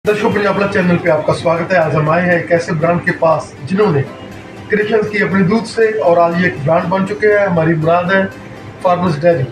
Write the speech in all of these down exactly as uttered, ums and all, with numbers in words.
दर्शकों, Punjab plus channel पे आपका स्वागत है। आज हम आए हैं एक ऐसे ब्रांड के पास जिन्होंने क्रिएशंस की अपनी दूध से और आज ये एक ब्रांड बन चुके हैं। हमारी मुराद है फार्मर्स डेयरी।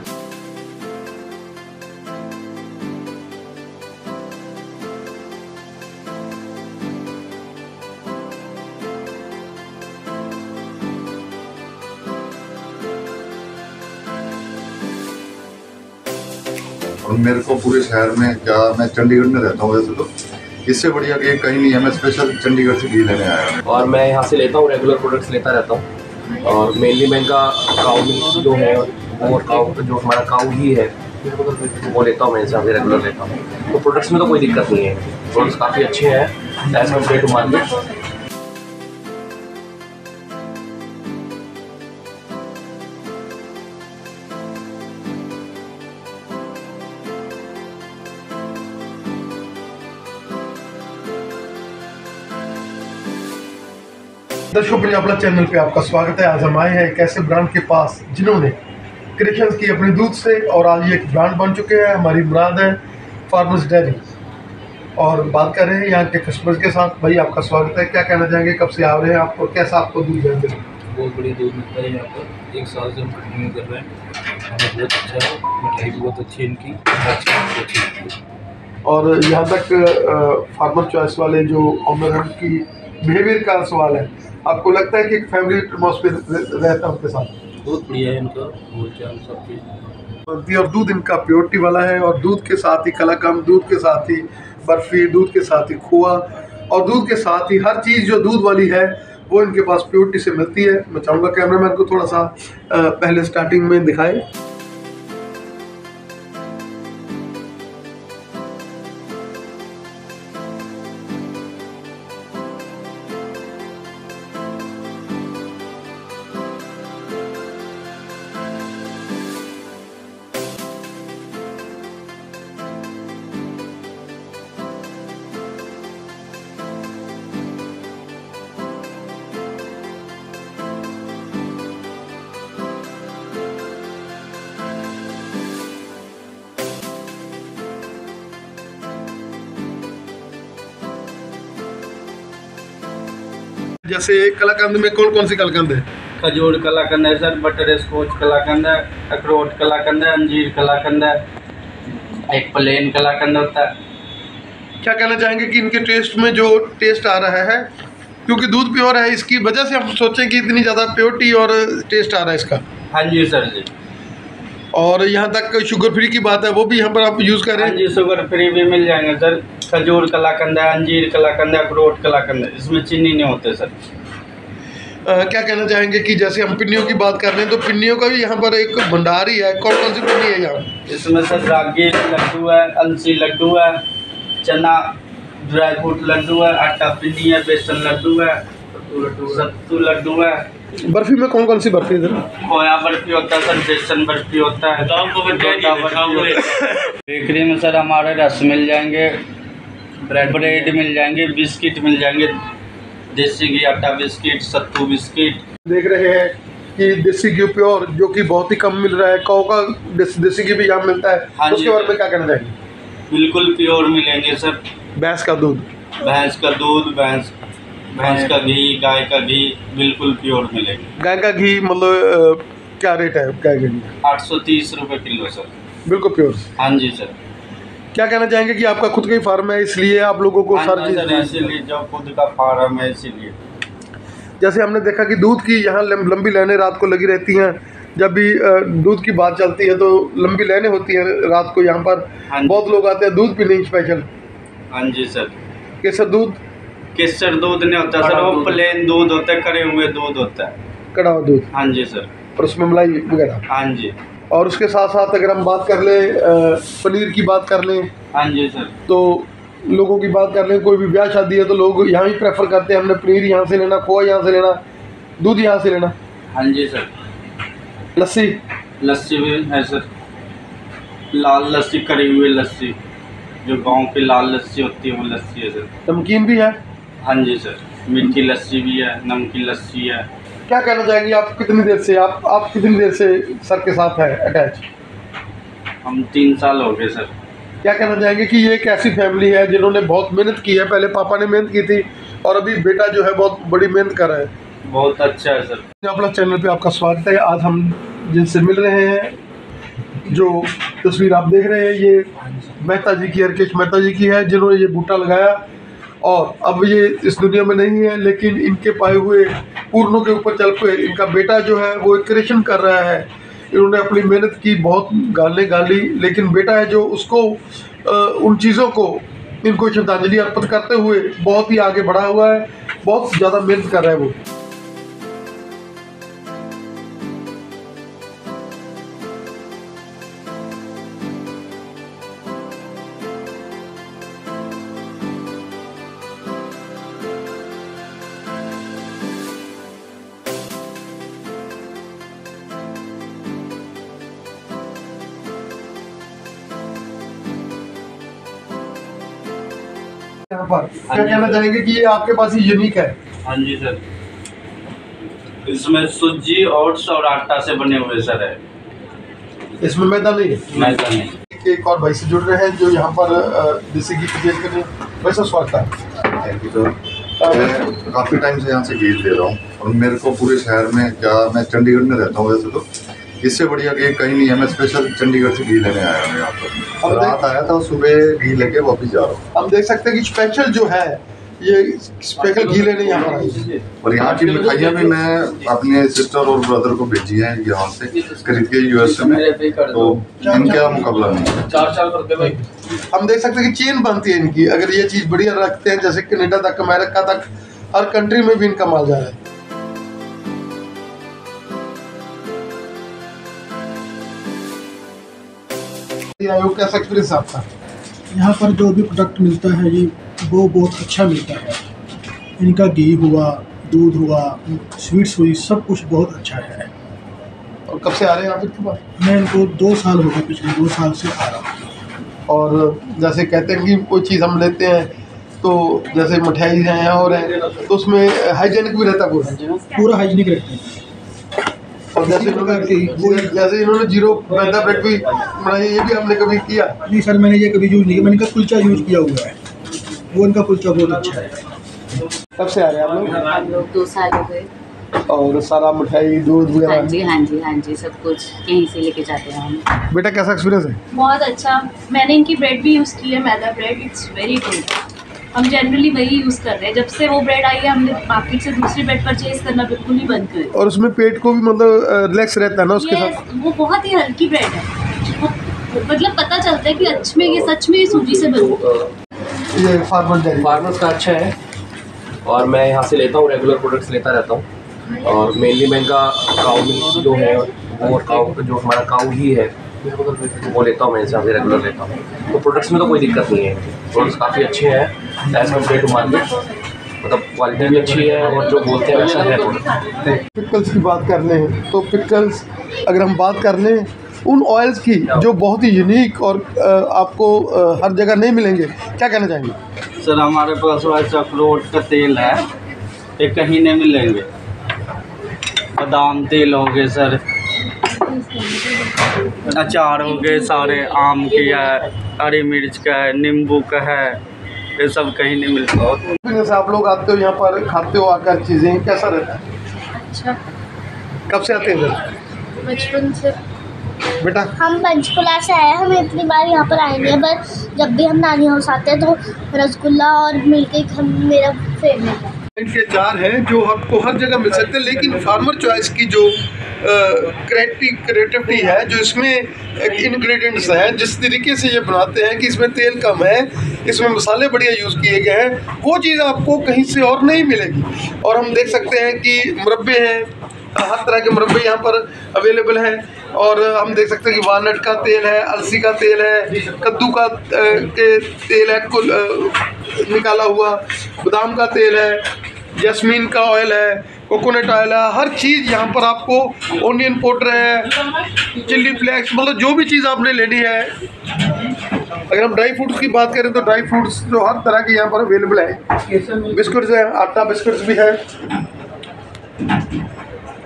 और मेरे को पूरे शहर में क्या, मैं चंडीगढ़ में रहता हूँ वैसे तो, इससे बढ़िया कि कहीं नहीं है। मैं स्पेशल चंडीगढ़ से घी लेने आया हूँ और मैं यहाँ से लेता हूँ, रेगुलर प्रोडक्ट्स लेता रहता हूँ। और मेनली मैं इनका काऊ मिल्क जो है और काऊ जो हमारा काऊ घी है वो लेता हूँ, मैं इनसे अभी रेगुलर लेता हूँ। तो प्रोडक्ट्स में तो कोई दिक्कत नहीं है, प्रोडक्ट्स काफ़ी अच्छे हैं एज़ कम्पेयर टू मार्केट। दर्शकों, पंजाब प्लस चैनल पे आपका स्वागत है। आज हम आए हैं एक ऐसे ब्रांड के पास जिन्होंने क्रिएशंस की अपनी दूध से और आज ये एक ब्रांड बन चुके हैं। हमारी मुराद है फार्मर्स डेयरी। और बात कर रहे हैं यहाँ के कस्टमर्स के साथ। भाई, आपका स्वागत है। क्या कहना चाहेंगे, कब से आ रहे हैं आप और कैसा आपको दूध मिल रहा है? बहुत बढ़िया दूध मिलता है यहाँ पर। एक साल से हम कंटिन्यू कर रहे हैं, हमें बहुत अच्छा है। मिठाई भी बहुत अच्छी है इनकी, अच्छी। और यहाँ तक फार्मर चॉइस वाले जो ऑनर हैं उनकी बिहेवियर का सवाल है, आपको लगता है कि एक फैमिली एटमॉस्फेयर रहता है उनके साथ? बहुत बढ़िया है इनका बोलचाल, सब चीज़। और दूध इनका प्योरिटी वाला है और दूध के साथ ही कलाकंद, दूध के साथ ही बर्फ़ी, दूध के साथ ही खोआ और दूध के साथ ही हर चीज़ जो दूध वाली है वो इनके पास प्योरिटी से मिलती है। मैं चाहूँगा कैमरामैन को थोड़ा सा पहले स्टार्टिंग में दिखाए। जैसे कलाकंद में कौन कौन सी कलाकंद है? खजूर कलाकंद है सर, बटर स्कॉच कलाकंद है, अखरोट कलाकंद है, अंजीर कलाकंद है, एक प्लेन कलाकंद होता है। क्या कहना चाहेंगे कि इनके टेस्ट में जो टेस्ट आ रहा है, क्योंकि दूध प्योर है, इसकी वजह से हम सोचें कि इतनी ज़्यादा प्योरिटी और टेस्ट आ रहा है इसका? हाँ जी सर जी। और यहाँ तक शुगर फ्री की बात है, वो भी यहाँ पर आप यूज़ करें? हाँ जी, शुगर फ्री भी मिल जाएंगे सर। खजूर कलाकंद है, अंजीर कलाकंद है, अखरोट कलाकंद है, इसमें चीनी नहीं होते सर। आ, क्या कहना चाहेंगे कि जैसे हम पिन्नियों की बात कर रहे हैं तो पिन्नियों का भी यहाँ पर एक भंडार ही है। कौन कौन सी पिन्नी है यहाँ? इसमें सर रागी लड्डू है, अलसी लड्डू है, चना ड्राई फ्रूट लड्डू है, आटा पिन्नी है, बेसन लड्डू है, सत्तू लड्डू है। बर्फी में कौन कौन सी बर्फी है? खोया बर्फी होता है सर, बेसन बर्फी होता है। बेकरी में सर हमारे रस मिल जाएंगे, ब्रेड ब्रेड मिल जाएंगे, बिस्किट मिल जाएंगे, देसी घी आटा बिस्किट, सत्तू बिस्किट। देख रहे हैं कि देसी घी प्योर जो कि बहुत ही कम मिल रहा है, काऊ का देसी घी भी यहाँ मिलता है। हाँ, उसके बारे में क्या कहना चाहेंगे? बिल्कुल प्योर मिलेंगे सर। भैंस का दूध, भैंस का दूध, भैंस भैंस का घी, गाय का घी बिल्कुल प्योर मिलेगा। गाय का घी मतलब क्या रेट है गाय का घी? आठ सौ तीस रुपये किलो सर, बिल्कुल प्योर। हाँ जी सर। क्या कहना चाहेंगे कि आपका खुद का ही फार्म है, इसलिए आप लोगों को सारी चीज़, इसीलिए जो खुद का फार्म है इसीलिए। जैसे हमने देखा कि दूध की यहाँ लंबी लाइनें रात को लगी रहती हैं। जब भी दूध की बात चलती है तो लंबी लाइनें होती हैं रात को यहाँ पर। बहुत लोग आते हैं दूध पीने स्पेशल। हाँ जी सर। केसर दूध? केसर दूध नहीं होता सर, वो प्लेन दूध होता है, करे हुए दूध होता है, कड़ा हुआ दूध। हाँ जी सर। और उसमें मलाई वगैरह? हाँ जी। और उसके साथ साथ अगर हम बात कर लें, पनीर की बात कर लें, हाँ जी सर, तो लोगों की बात कर लें, कोई भी ब्याह शादी है तो लोग यहाँ ही प्रेफर करते हैं, हमने पनीर यहाँ से लेना, खोआ यहाँ से लेना, दूध यहाँ से लेना। हाँ जी सर। लस्सी? लस्सी भी है सर, लाल लस्सी, करी हुई लस्सी, जो गांव की लाल लस्सी होती है वो लस्सी है सर। नमकीन भी है? हाँ जी सर, मीठी लस्सी भी है, नमकीन लस्सी है। क्या कहना चाहेंगे आप, कितनी देर से आप आप कितनी देर से सर के साथ है अटैच? हम तीन साल हो गए सर। क्या कहना चाहेंगे कि ये एक ऐसी फैमिली है जिन्होंने बहुत मेहनत की है, पहले पापा ने मेहनत की थी और अभी बेटा जो है बहुत बड़ी मेहनत कर रहा है। बहुत अच्छा है सर। अपना चैनल पे आपका स्वागत है। आज हम जिनसे मिल रहे हैं, जो तस्वीर आप देख रहे हैं ये मेहता जी की, हरकेश मेहता जी की है, जिन्होंने ये बूटा लगाया और अब ये इस दुनिया में नहीं है, लेकिन इनके पाए हुए पूर्णों के ऊपर चल पे इनका बेटा जो है वो क्रिएशन कर रहा है। इन्होंने अपनी मेहनत की, बहुत गाले गाली, लेकिन बेटा है जो उसको आ, उन चीज़ों को इनको श्रद्धांजलि अर्पित करते हुए बहुत ही आगे बढ़ा हुआ है, बहुत ज़्यादा मेहनत कर रहा है वो। यहाँ पर क्या कहना चाहेंगे कि ये आपके पास ही यूनिक है? हाँ जी सर, इसमें सूजी, ओट्स और आटा से बने हुए सर है, इसमें मैदा नहीं है। मैदा नहीं। एक और भाई से जुड़ रहे हैं जो यहाँ पर देसी घी की टेस्ट करने। भाई साहब स्वागत है। Thank you sir. मैं काफ़ी टाइम से यहाँ से घी ले रहा हूँ और मेरे को पूरे शहर में, क्या मैं चंडीगढ़ में रहता हूँ वैसे तो, इससे बढ़िया घी कहीं नहीं है। मैं स्पेशल चंडीगढ़ से घी लेने आया हूँ यहाँ पर। रात आया था, सुबह घी लेके वापस जा रहा हूँ। हम देख सकते हैं कि स्पेशल जो है ये स्पेशल घी लेने यहाँ पर आई। और यहाँ की मिठाइयाँ भी मैं अपने सिस्टर और ब्रदर को भेजी हैं यहाँ से खरीद के यूएस में, तो इनका मुकाबला नहीं है। चार चार कर दे भाई। हम देख सकते हैं कि चेन बनती है इनकी। अगर ये चीज़ बढ़िया रखते हैं, जैसे कनाडा तक, अमेरिका तक, हर कंट्री में भी इनका माल जा रहा है। आयोग कैसा एक्सपीरियंस आपका? यहाँ पर जो भी प्रोडक्ट मिलता है ये वो बहुत अच्छा मिलता है। इनका घी हुआ, दूध हुआ, स्वीट्स हुई, सब कुछ बहुत अच्छा है। और कब से आ रहे हैं आप इनके पास? मैं इनको दो साल हो गए, पिछले दो साल से आ रहा हूँ। और जैसे कहते हैं कि कोई चीज़ हम लेते हैं तो जैसे मिठाई हैं और हैं तो उसमें हाइजीनिक भी रहता है पूरा पूरा हाइजीनिक रहते हैं। और जैसे इन्होंने जैसे इन्होंने जीरो मैदा ब्रेड भी बनाई, ये भी हमने कभी किया नहीं सर, मैंने ये कभी यूज़ नहीं किया। मैंने इनका कुलचा यूज़ किया हुआ है, वो इनका कुलचा बहुत अच्छा है। कब से आ रहे हैं आप लोग? हम लोग दो साल हो गए। और सारा मिठाई, दूध हाँ वगैरह? जी हाँ जी हाँ जी, सब कुछ यहीं से लेके जाते हैं हम। बेटा कैसा एक्सपीरियंस है? बहुत अच्छा। मैंने इनकी ब्रेड भी यूज़ की है, मैदा ब्रेड, इट्स वेरी गुड। हम जनरली वही यूज़ कर रहे हैं। जब से वो ब्रेड आई है हमने मार्केट से दूसरी ब्रेड परचेज करना बिल्कुल ही बंद कर। और उसमें पेट को भी मतलब रिलैक्स रहता है ना उसके साथ? वो बहुत ही हल्की ब्रेड है, मतलब पता चलता है कि सच में ये सच में सूजी से बनी। ये फार्मर डेयरी फार्मर्स का अच्छा है और मैं यहाँ से लेता हूँ, रेगुलर प्रोडक्ट्स लेता रहता हूँ। और मेनली मैं इनका काऊ मिल्क जो है वो काऊ जो हमारा काऊ ही है वो लेता हूँ, मैं इनसे अभी रेगुलर लेता हूँ। तो प्रोडक्ट्स में तो कोई दिक्कत नहीं है, प्रोडक्ट्स काफ़ी अच्छे हैं एज़ कम्पेयर टू मार्केट, मतलब क्वालिटी भी अच्छी है और जो बोलते हैं वैसा है प्रोडक्ट। पिकल्स की बात कर लें तो पिकल्स अगर हम बात कर लें उन ऑयल्स की जो बहुत ही यूनिक और आपको हर जगह नहीं मिलेंगे, क्या कहना चाहेंगे? सर हमारे पास वैसा अखरोट का तेल है, ये कहीं नहीं मिलेंगे। बादाम तेल हो गए सर, अचार हो गए सारे, आम की है, हरी मिर्च का है, नींबू का है, ये सब कहीं नहीं मिलता। जैसे आप लोग आते हो यहाँ पर, खाते हो आकर चीज़ें, कैसा रहता है? अच्छा। कब से आते हैं इधर? बचपन से। बेटा हम पंचकुला से आए हैं, हम इतनी बार यहाँ पर आए नहीं हैं, पर जब भी हम नानी हाउस आते हैं तो रसगुल्ला और मिल्क केक हम मेरा फेवरेट है। इनके जार हैं जो आपको हर जगह मिल सकते हैं, लेकिन फार्मर चॉइस की जो क्रिएटिविटी है, जो इसमें इंग्रेडिएंट्स हैं, जिस तरीके से ये बनाते हैं कि इसमें तेल कम है, इसमें मसाले बढ़िया यूज़ किए गए हैं, वो चीज़ आपको कहीं से और नहीं मिलेगी। और हम देख सकते हैं कि मुरब्बे हैं, हर तरह के मुरब्बे यहाँ पर अवेलेबल हैं। और हम देख सकते हैं कि वालनट का तेल है, अलसी का तेल है, कद्दू का के तेल है कुल निकाला हुआ, बादाम का तेल है, जैस्मीन का ऑयल है, कोकोनट ऑयल है, हर चीज़ यहाँ पर आपको, ओनियन पाउडर है, चिल्ली फ्लेक्स, मतलब जो भी चीज़ आपने लेनी है। अगर हम ड्राई फ्रूट्स की बात करें तो ड्राई फ्रूट्स जो हर तरह के यहाँ पर अवेलेबल है। बिस्कुट्स हैं, आटा बिस्कुट्स भी है।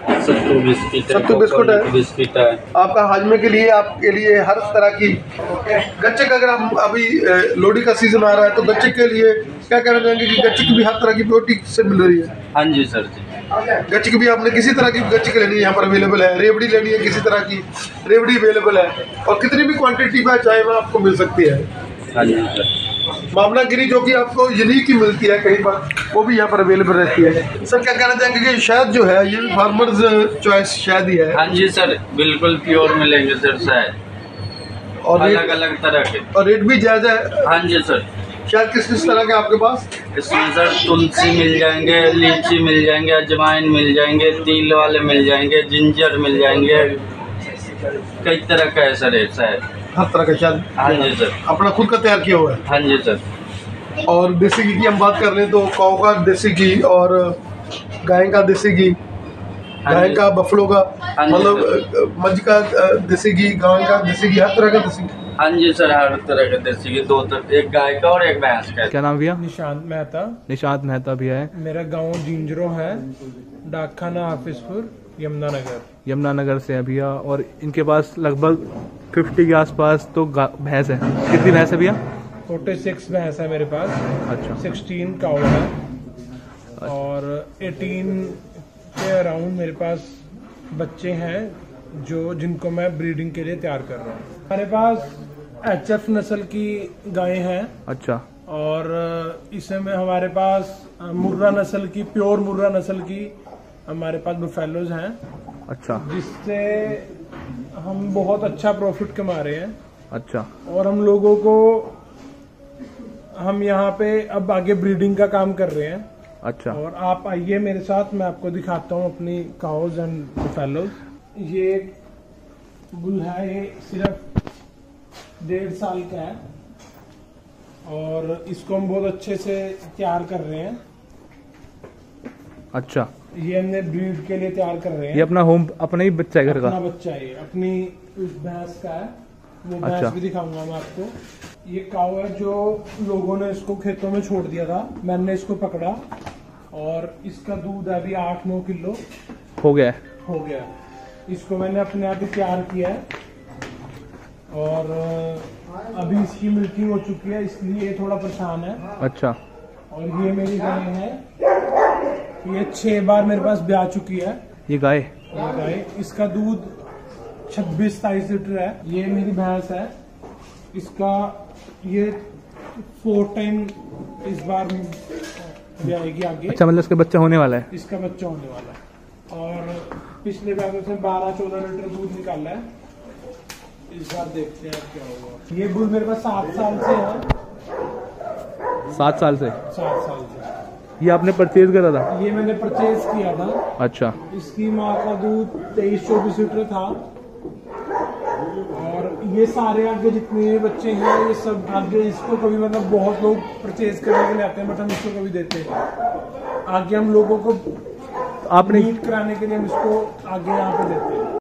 सत्तू बिस्किट है, सत्तू बिस्कुट है। कोकोनट बिस्किट है। आपका हाजमे के लिए, आपके लिए हर तरह की गच्चक। अगर हम अभी अ, लोहड़ी का सीजन आ रहा है तो गच्चक के लिए क्या कहना चाहेंगे कि गच्चक भी हर तरह की प्योरिटी से मिल रही है? हाँ जी सर जी। गच्चक भी आपने किसी तरह की गच्चक लेनी है यहाँ पर अवेलेबल है, रेवड़ी लेनी है किसी तरह की रेवड़ी अवेलेबल है, और कितनी भी क्वांटिटी में चाहे वह आपको मिल सकती है। हाँ जी सर। मामलागिरी जो कि आपको यूनिक ही मिलती है कई बार, वो भी यहाँ पर अवेलेबल रहती है। सर क्या कहना चाहेंगे कि शहद जो है ये फार्मर्स चॉइस शहद ही है? हाँ जी सर, बिल्कुल प्योर मिलेंगे सर शहद, और अलग अलग तरह के। और रेट भी जायज़ है? हाँ जी सर। शहद किस किस तरह के आपके पास? इसमें सर तुलसी मिल जाएंगे, लीची मिल जाएंगे, अजवाइन मिल जाएंगे, तिल वाले मिल जाएंगे, जिंजर मिल जाएंगे, कई तरह का है सर शहद, हर तरह का शहद। हाँ जी सर। अपना खुद का तैयार किया हुआ है? हाँ जी सर। और देसी घी की हम बात कर रहे हैं तो काऊ का देसी घी और गाय का देसी घी, गाय का बफलो का, मतलब मज का देसी घी, गाय का देसी घी, हर तरह का देसी घी। हाँ जी सर, हर तरह का देसी घी, दो तरह, एक गाय का और एक भैंस का। क्या नाम भैया? निशांत मेहता। निशांत मेहता भैया है। मेरा गांव जिंजरो है, डाक खाना हाफिजपुर, यमुनानगर। यमुनानगर से है भैया, और इनके पास लगभग फिफ्टी के आसपास तो भैंस है। कितनी भैंस है भैया? फोर्टी सिक्स भैंस है मेरे पास। अच्छा। सिक्सटीन काऊ है। अच्छा। और एटीन के अराउंड मेरे पास बच्चे हैं जो जिनको मैं ब्रीडिंग के लिए तैयार कर रहा हूँ। हमारे पास एच एफ नस्ल की गायें हैं। अच्छा। और इसमें हमारे पास मुर्रा नस्ल की, प्योर मुर्रा नस्ल की हमारे पास बुफेलोज हैं। अच्छा। जिससे हम बहुत अच्छा प्रॉफिट कमा रहे हैं। अच्छा। और हम लोगों को, हम यहाँ पे अब आगे ब्रीडिंग का काम कर रहे हैं। अच्छा। और आप आइए मेरे साथ, मैं आपको दिखाता हूँ अपनी काउज एंड बुफेलोज। ये बुल है, ये सिर्फ डेढ़ साल का है और इसको हम बहुत अच्छे से तैयार कर रहे हैं। अच्छा। ये हमने ब्रीड के लिए तैयार कर रहे हैं। ये अपना होम, अपना ही बच्चा है घर का? अपना बच्चा है ये, अपनी उस भैंस का है, वो भैंस अच्छा। भी दिखाऊंगा मैं आपको। ये काऊ है जो लोगों ने इसको खेतों में छोड़ दिया था, मैंने इसको पकड़ा और इसका दूध अभी आठ नौ किलो हो गया है। हो गया। इसको मैंने अपने आप ही तैयार किया है और अभी इसकी मिल्किंग हो चुकी है, इसलिए ये थोड़ा परेशान है। अच्छा। और ये मेरी गाय है, ये छह बार मेरे पास ब्याह चुकी है। ये गाय? ये गाय, इसका दूध छब्बीस सताईस लीटर है। ये मेरी भैंस है, इसका ये फोर टाइम इस बार ब्याएगी आगे। अच्छा, मतलब इसका बच्चा होने वाला है? इसका बच्चा होने वाला है। और पिछले बार से बारह चौदह लीटर दूध निकाला है। इस बार देखते हैं क्या होगा। ये बुल मेरे पास सात साल से है। सात साल से? सात साल से। ये आपने परचेज करा था? ये मैंने परचेज किया था। अच्छा। इसकी माँ का दूध तेईस चौबीस लीटर था। और ये सारे आगे जितने बच्चे हैं ये सब आगे, इसको कभी मतलब बहुत लोग परचेज करने के लिए आते हैं बट हम इसको कभी देते हैं। आगे हम लोगों को आपने मीट कराने के लिए हम इसको आगे यहाँ पे देते हैं।